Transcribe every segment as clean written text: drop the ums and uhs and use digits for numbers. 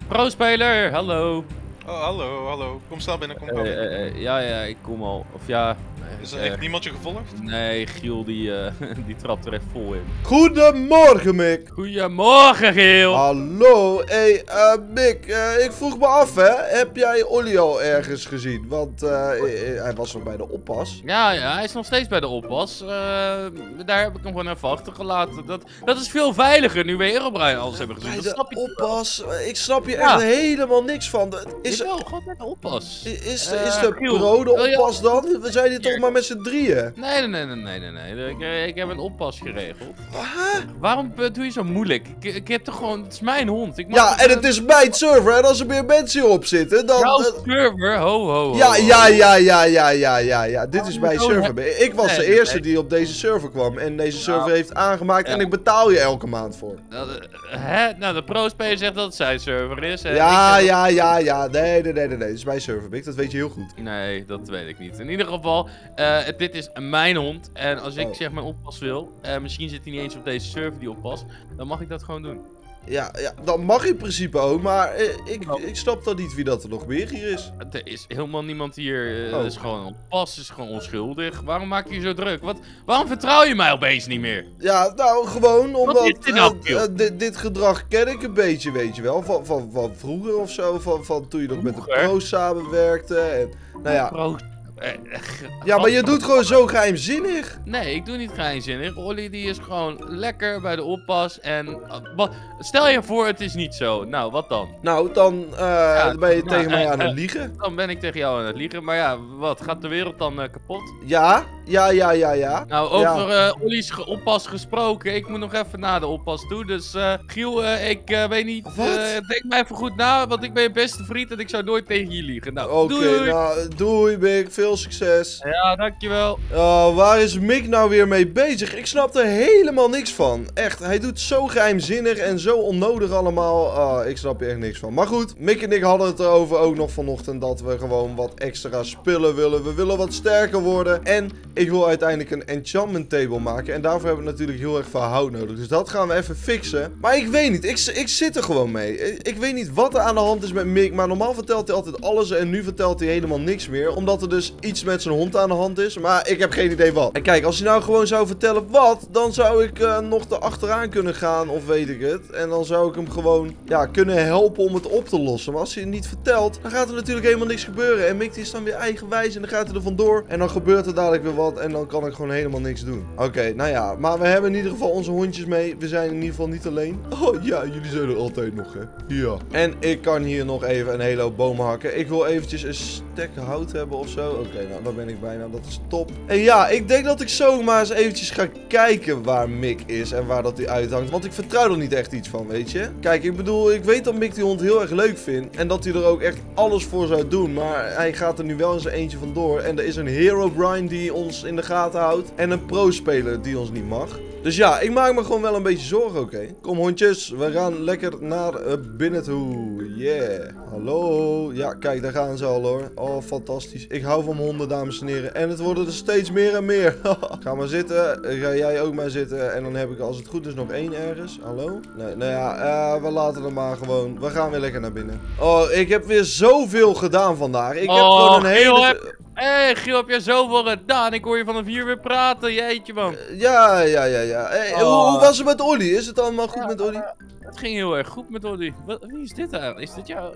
Pro-speler, hallo. Oh, hallo, hallo. Kom snel binnen, kom snel binnen. Ja, ik kom al. Of ja... Heeft niemand je gevolgd? Nee, Giel die trapt er echt vol in. Goedemorgen, Mick. Goedemorgen, Giel. Hallo, hey, Mick, ik vroeg me af, hè. Heb jij Olly al ergens gezien? Want hij was nog bij de oppas. Ja, hij is nog steeds bij de oppas. Daar heb ik hem gewoon even achtergelaten. Dat is veel veiliger nu we Herobrine alles hebben gezien. Bij Dat de snap je oppas? Ik snap je echt helemaal niks van. Is wel gewoon bij de oppas. Is de Giel, pro de oppas dan? We zijn hier toch maar met z'n drieën. Nee. Ik heb een oppas geregeld. Huh? Waarom doe je zo moeilijk? Ik heb toch gewoon... Het is mijn hond. Ik mag Ja, en het is mijn server. En als er meer mensen hierop zitten, dan... jouw server? Ho. Ja. Dit is mijn server. Ik was de eerste die op deze server kwam. En deze server heeft aangemaakt. En ik betaal je elke maand voor. Hè? Nou, de pro-speler zegt dat het zijn server is. Ja. Nee. Dit is mijn server, Mick. Dat weet je heel goed. Nee, dat weet ik niet. In ieder geval, dit is mijn hond. En als ik zeg mijn oppas wil, misschien zit hij niet eens op deze server die oppas, dan mag ik dat gewoon doen. Ja, dat mag in principe ook. Maar ik snap dan niet wie dat er nog meer hier is. Er is helemaal niemand hier. Het is gewoon een oppas, is gewoon onschuldig. Waarom maak je je zo druk? Waarom vertrouw je mij opeens niet meer? Ja, nou, gewoon omdat is dit nou, dit gedrag ken ik een beetje, weet je wel. Van vroeger of zo. Van toen je nog met de pro samenwerkte. En, nou ja. Ja, maar je doet gewoon zo geheimzinnig. Nee, ik doe niet geheimzinnig. Olly die is gewoon lekker bij de oppas. En stel je voor, het is niet zo. Nou, wat dan? Nou, dan ben je tegen mij aan het liegen. Dan ben ik tegen jou aan het liegen. Maar ja, wat? Gaat de wereld dan kapot? Ja. Nou, over Olly's oppas gesproken. Ik moet nog even naar de oppas toe. Dus Giel, ik weet niet. Denk mij even goed na. Want ik ben je beste vriend en ik zou nooit tegen je liegen. Nou, doei. Nou, doei, Mick. Veel succes. Ja, dankjewel. Waar is Mick nou weer mee bezig? Ik snap er helemaal niks van. Echt, hij doet zo geheimzinnig en zo onnodig allemaal. Ik snap er echt niks van. Maar goed, Mick en ik hadden het erover ook nog vanochtend dat we gewoon wat extra spullen willen. We willen wat sterker worden. En ik wil uiteindelijk een enchantment table maken. En daarvoor hebben we natuurlijk heel erg veel hout nodig. Dus dat gaan we even fixen. Maar ik weet niet, ik zit er gewoon mee. Ik weet niet wat er aan de hand is met Mick. Maar normaal vertelt hij altijd alles en nu vertelt hij helemaal niks meer. Omdat er dus iets met zijn hond aan de hand is. Maar ik heb geen idee wat. En kijk, als hij nou gewoon zou vertellen wat, dan zou ik nog erachteraan kunnen gaan of weet ik het. En dan zou ik hem gewoon, ja, kunnen helpen om het op te lossen. Maar als hij het niet vertelt, dan gaat er natuurlijk helemaal niks gebeuren. En Mick is dan weer eigenwijs en dan gaat hij er vandoor. En dan gebeurt er dadelijk weer wat en dan kan ik gewoon helemaal niks doen. Oké, nou ja, maar we hebben in ieder geval onze hondjes mee. We zijn in ieder geval niet alleen. Oh ja, jullie zijn er altijd nog, hè. Ja. En ik kan hier nog even een hele hoop bomen hakken. Ik wil eventjes een stek hout hebben of zo. Oké, nou, daar ben ik bijna. Dat is top. En ja, ik denk dat ik zo maar eens eventjes ga kijken waar Mick is en waar dat hij uithangt. Want ik vertrouw er niet echt iets van, weet je. Kijk, ik bedoel, ik weet dat Mick die hond heel erg leuk vindt. En dat hij er ook echt alles voor zou doen. Maar hij gaat er nu wel eens eentje vandoor. En er is een Herobrine die ons in de gaten houdt. En een pro-speler die ons niet mag. Dus ja, ik maak me gewoon wel een beetje zorgen, oké. Kom hondjes, we gaan lekker naar binnen toe. Yeah. Hallo. Ja, kijk, daar gaan ze al hoor. Oh, fantastisch. Ik hou van honden, dames en heren. En het worden er steeds meer en meer. Ga maar zitten. Ga jij ook maar zitten. En dan heb ik, als het goed is, nog één ergens. Hallo? Nee, nou ja, we laten het maar gewoon. We gaan weer lekker naar binnen. Oh, ik heb weer zoveel gedaan vandaag. Ik heb gewoon een hele... Hé, Giel, heb je zoveel gedaan? Ik hoor je van een 4 weer praten. Jeetje, man. Ja. Hey, hoe was het met Olly? Is het allemaal goed met Olly? Het ging heel erg goed met Olly. Wie is dit eigenlijk? Is dit jou?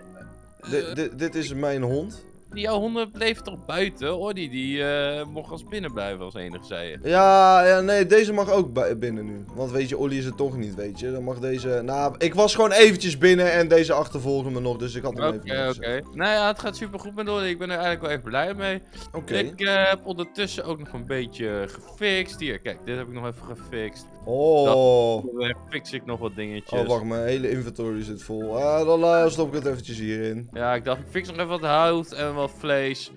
Dit is mijn hond. Jouw honden bleven toch buiten? Olly, die mocht als binnen blijven als enige, zei je. Ja, nee, deze mag ook binnen nu. Want weet je, Olly is het toch niet, weet je. Dan mag deze... Nou, ik was gewoon eventjes binnen en deze achtervolgde me nog, dus ik had hem even Oké. Nou ja, het gaat super goed met Olly. Ik ben er eigenlijk wel echt blij mee. Oké. Ik heb ondertussen ook nog een beetje gefixt. Hier, kijk, dit heb ik nog even gefixt. Oh. Dan fix ik nog wat dingetjes. Oh, wacht, mijn hele inventory zit vol. Dan stop ik het eventjes hierin. Ja, ik dacht, ik fix nog even wat hout en wat vlees.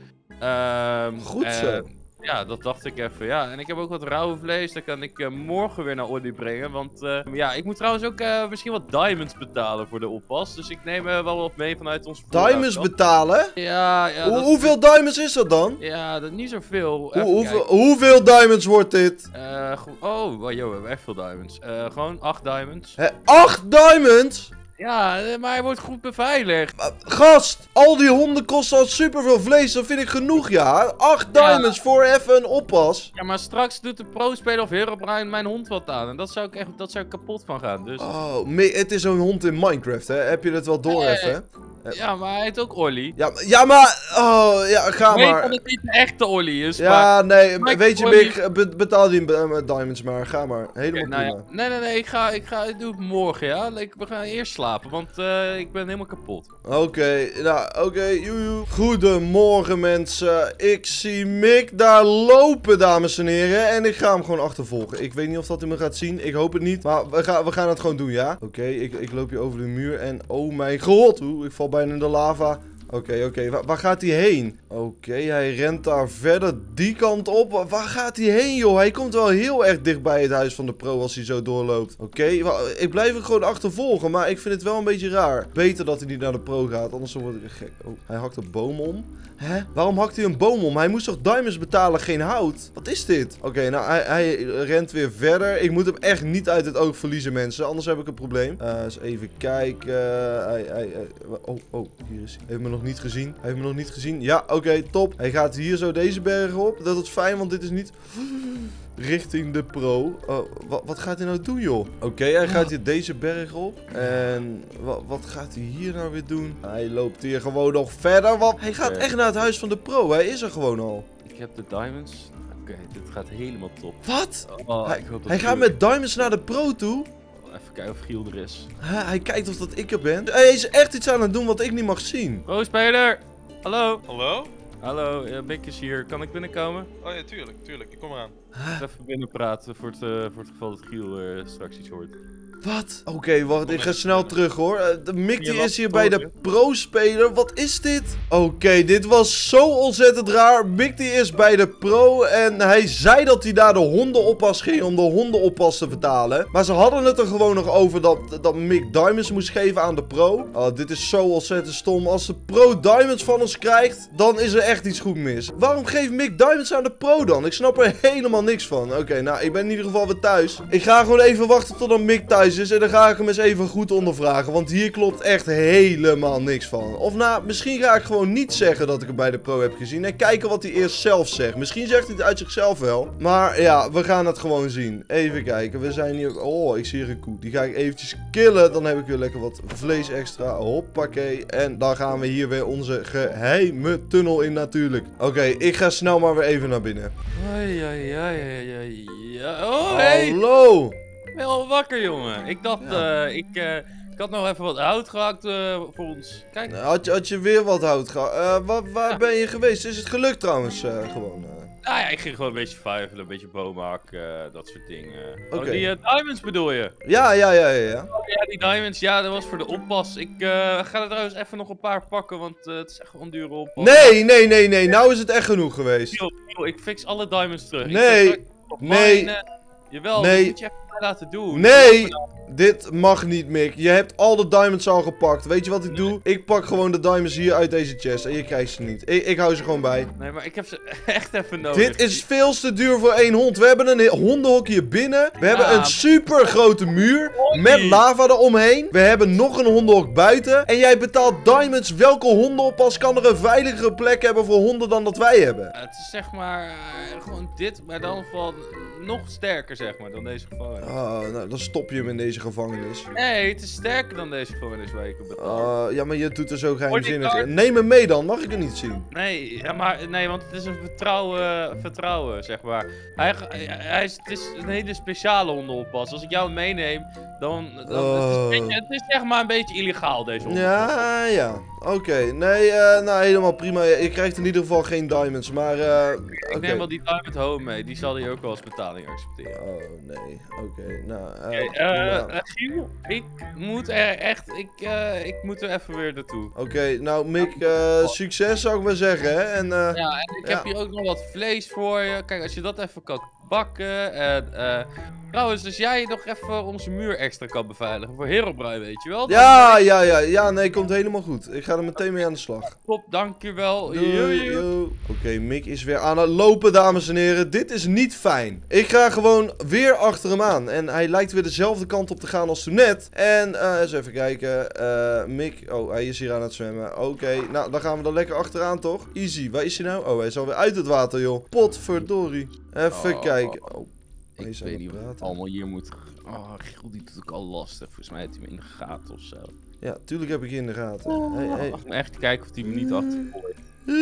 Goed zo. Ja, dat dacht ik even. Ja, en ik heb ook wat rauwe vlees. Dat kan ik morgen weer naar Olly brengen. Want ja, ik moet trouwens ook misschien wat diamonds betalen voor de oppas. Dus ik neem wel wat mee vanuit ons voorraad. Diamonds betalen? Ja. Hoeveel diamonds is dat dan? Ja, dat niet zoveel. Hoeveel diamonds wordt dit? Oh, joh, we hebben echt veel diamonds. Gewoon 8 diamonds. 8 diamonds? Ja, maar hij wordt goed beveiligd. Gast, al die honden kosten al superveel vlees. Dat vind ik genoeg, ja. 8 diamonds voor even een oppas. Ja, maar straks doet de pro-speler of Herobrine mijn hond wat aan. En dat zou ik kapot van gaan. Dus... Oh, het is zo'n hond in Minecraft, hè? Heb je dat wel door even? Ja, maar hij heet ook Olly. Ja, maar... Oh, ja, ga Weet maar. dat het niet de echte Olly is, Ja, nee, weet je, Olly... Mick, betaal die diamonds maar. Ga maar. Helemaal prima. Nee, ik doe het morgen, ja. We gaan eerst slapen, want ik ben helemaal kapot. Oké, joejoe. Goedemorgen, mensen. Ik zie Mick daar lopen, dames en heren. En ik ga hem gewoon achtervolgen. Ik weet niet of dat hij me gaat zien. Ik hoop het niet. Maar we gaan het gewoon doen, ja? Oké, ik loop hier over de muur en... Oh mijn god, ik val bijna in de lava. Oké. Waar gaat hij heen? Oké, hij rent daar verder die kant op. Waar gaat hij heen, joh? Hij komt wel heel erg dicht bij het huis van de pro als hij zo doorloopt. Oké, ik blijf hem gewoon achtervolgen, maar ik vind het wel een beetje raar. Beter dat hij niet naar de pro gaat, anders word ik gek. Oh, hij hakt een boom om. Hè? Waarom hakt hij een boom om? Hij moest toch diamonds betalen, geen hout? Wat is dit? Oké, nou, hij rent weer verder. Ik moet hem echt niet uit het oog verliezen, mensen. Anders heb ik een probleem. Eens even kijken. Oh, hier is hij. Heeft me nog niet gezien. Hij heeft me nog niet gezien. Ja, oké, top. Hij gaat hier zo deze berg op. Dat is fijn, want dit is niet... richting de pro. Wat gaat hij nou doen, joh? Oké, hij gaat hier deze berg op. En wat gaat hij hier nou weer doen? Hij loopt hier gewoon nog verder. Hij gaat echt naar het huis van de pro. Hij is er gewoon al. Ik heb de diamonds. Oké, dit gaat helemaal top. Wat? Ik hoop dat hij gaat met diamonds naar de pro toe? Even kijken of Giel er is. Hij kijkt of dat ik er ben. Hij is echt iets aan het doen wat ik niet mag zien. Pro-speler! Hallo? Hallo? Hallo, Mick is hier. Kan ik binnenkomen? Oh ja, tuurlijk. Ik kom eraan. Even binnen praten voor het geval dat Giel straks iets hoort. Wat? Oké, wacht, ik ga snel terug hoor. Mick die is hier bij de pro-speler. Wat is dit? Oké, dit was zo ontzettend raar. Mick die is bij de pro en hij zei dat hij naar de hondenoppas ging om de hondenoppas te vertalen. Maar ze hadden het er gewoon nog over dat Mick diamonds moest geven aan de pro. Oh, dit is zo ontzettend stom. Als de pro diamonds van ons krijgt, dan is er echt iets goed mis. Waarom geeft Mick diamonds aan de pro dan? Ik snap er helemaal niks van. Oké, nou, ik ben in ieder geval weer thuis. Ik ga gewoon even wachten tot dan Mick thuis is en dan ga ik hem eens even goed ondervragen, want hier klopt echt helemaal niks van. Of nou, misschien ga ik gewoon niet zeggen dat ik hem bij de pro heb gezien en kijken wat hij eerst zelf zegt. Misschien zegt hij het uit zichzelf wel, maar ja, we gaan het gewoon zien. Even kijken, we zijn hier... Oh, ik zie hier een koe. Die ga ik eventjes killen, dan heb ik weer lekker wat vlees extra. Hoppakee. En dan gaan we hier weer onze geheime tunnel in natuurlijk. Oké, ik ga snel maar weer even naar binnen. Oh, hey! Hallo! Ik ben al wakker, jongen. Ik dacht, ik had nog even wat hout gehakt voor ons. Kijk. Had je weer wat hout gehakt? Waar ben je geweest? Is het gelukt trouwens gewoon? Nou ja, ik ging gewoon een beetje vijvelen, een beetje bomen hakken, dat soort dingen. Okay. Oh, die diamonds bedoel je? Ja. Oh ja, die diamonds, ja, dat was voor de oppas. Ik ga er trouwens even nog een paar pakken, want het is echt gewoon een dure oppas. Nee, nou is het echt genoeg geweest. Yo, ik fix alle diamonds terug. Nee. Jawel, dat moet je even laten doen. Nee, dit mag niet, Mick. Je hebt al de diamonds al gepakt. Weet je wat ik doe? Ik pak gewoon de diamonds hier uit deze chest en je krijgt ze niet. Ik hou ze gewoon bij. Nee, maar ik heb ze echt even nodig. Dit is veel te duur voor één hond. We hebben een hondenhok hier binnen. We hebben een super grote muur met lava eromheen. We hebben nog een hondenhok buiten. En jij betaalt diamonds. Welke hondenoppas kan er een veiligere plek hebben voor honden dan dat wij hebben? Het is zeg maar gewoon dit, maar dan van nog sterker zeg maar dan deze gevangenis. Nou, dan stop je hem in deze gevangenis. Nee, het is sterker dan deze gevangenis waar ik op betaal. Ja, maar je doet er zo geheimzinnig. Neem me mee dan, mag ik er niet zien? Nee, want het is een vertrouwen zeg maar. Het is een hele speciale hondenoppas. Als ik jou meeneem, dan het is zeg maar een beetje illegaal deze hondenoppas. Ja. Oké, nee, nou helemaal prima. Je krijgt in ieder geval geen diamonds, maar ik neem wel die diamond home mee, die zal hij ook wel als betaling accepteren. Oh, nee. Oké, nou... Giel, ik moet ik moet er even weer naartoe. Oké, nou Mick, succes zou ik maar zeggen, hè. En, en ik heb hier ook nog wat vlees voor je. Kijk, als je dat even kan bakken. En trouwens, als jij nog even onze muur extra kan beveiligen voor Herobrine, weet je wel? Ja, nee, komt helemaal goed. Ik ga er meteen mee aan de slag. Top, dankjewel. Oké, Mick is weer aan het lopen, dames en heren. Dit is niet fijn. Ik ga gewoon weer achter hem aan. En hij lijkt weer dezelfde kant op te gaan als toen net. En, eens even kijken. Mick, oh, hij is hier aan het zwemmen. Oké, nou, dan gaan we er lekker achteraan, toch? Easy. Waar is hij nou? Oh, hij is alweer uit het water, joh. Potverdorie. Even kijken. Oh. Ik weet niet wat allemaal hier moet. Oh, Giel, die doet ook al lastig. Volgens mij heeft hij me in de gaten of zo. Ja, tuurlijk heb ik je in de gaten. Wacht me echt kijken of hij me niet achtervolgt.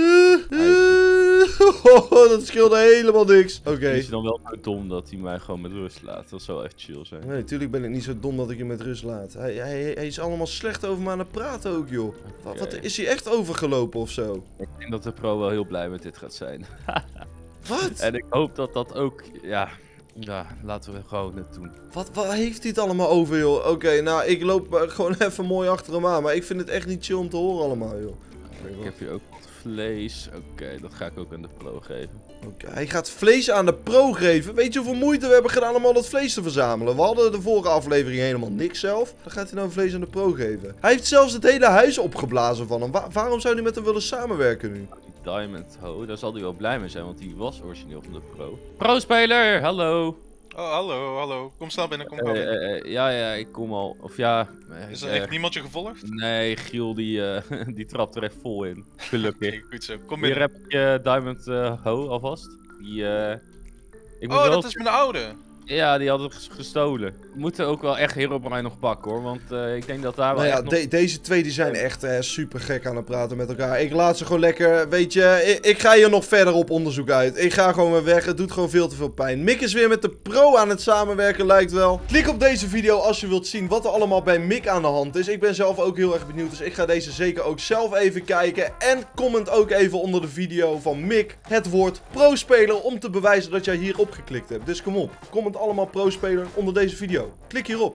Dat scheelde helemaal niks. Oké. Is hij dan wel zo dom dat hij mij gewoon met rust laat? Dat zou wel echt chill zijn. Nee, tuurlijk ben ik niet zo dom dat ik je met rust laat. Hij is allemaal slecht over me aan het praten ook, joh. Wat is hij echt overgelopen of zo? Ik denk dat de pro wel heel blij met dit gaat zijn. Wat? En ik hoop dat dat ook, ja, laten we gewoon het doen. Wat heeft hij het allemaal over, joh? Oké, nou, ik loop gewoon even mooi achter hem aan. Maar ik vind het echt niet chill om te horen allemaal, joh. Ik heb hier ook wat vlees. Oké, dat ga ik ook aan de pro geven. Oké, hij gaat vlees aan de pro geven. Weet je hoeveel moeite we hebben gedaan om al dat vlees te verzamelen? We hadden de vorige aflevering helemaal niks zelf. Dan gaat hij nou vlees aan de pro geven. Hij heeft zelfs het hele huis opgeblazen van hem. Waarom zou hij met hem willen samenwerken nu? Diamond Ho, daar zal hij wel blij mee zijn, want die was origineel van de pro. Pro-speler, hallo! Oh, hallo. Kom snel binnen, kom ja, ik kom al. Of ja... Heeft niemand je gevolgd? Nee, Giel die trapt er echt vol in. Gelukkig. Okay, goed zo, kom binnen. Hier heb ik Diamond Ho alvast. Dat is mijn oude! Ja, die hadden gestolen. We moeten ook wel echt Herobrine nog bakken, hoor. Want ik denk dat daar wel deze twee die zijn echt super gek aan het praten met elkaar. Ik laat ze gewoon lekker, weet je, ik ga hier nog verder op onderzoek uit. Ik ga gewoon weer weg, het doet gewoon veel te veel pijn. Mick is weer met de pro aan het samenwerken, lijkt wel. Klik op deze video als je wilt zien wat er allemaal bij Mick aan de hand is. Ik ben zelf ook heel erg benieuwd, dus ik ga deze zeker ook zelf even kijken. En comment ook even onder de video van Mick het woord pro-speler om te bewijzen dat jij hierop geklikt hebt. Dus kom op, comment allemaal pro-speler onder deze video. Klik hierop.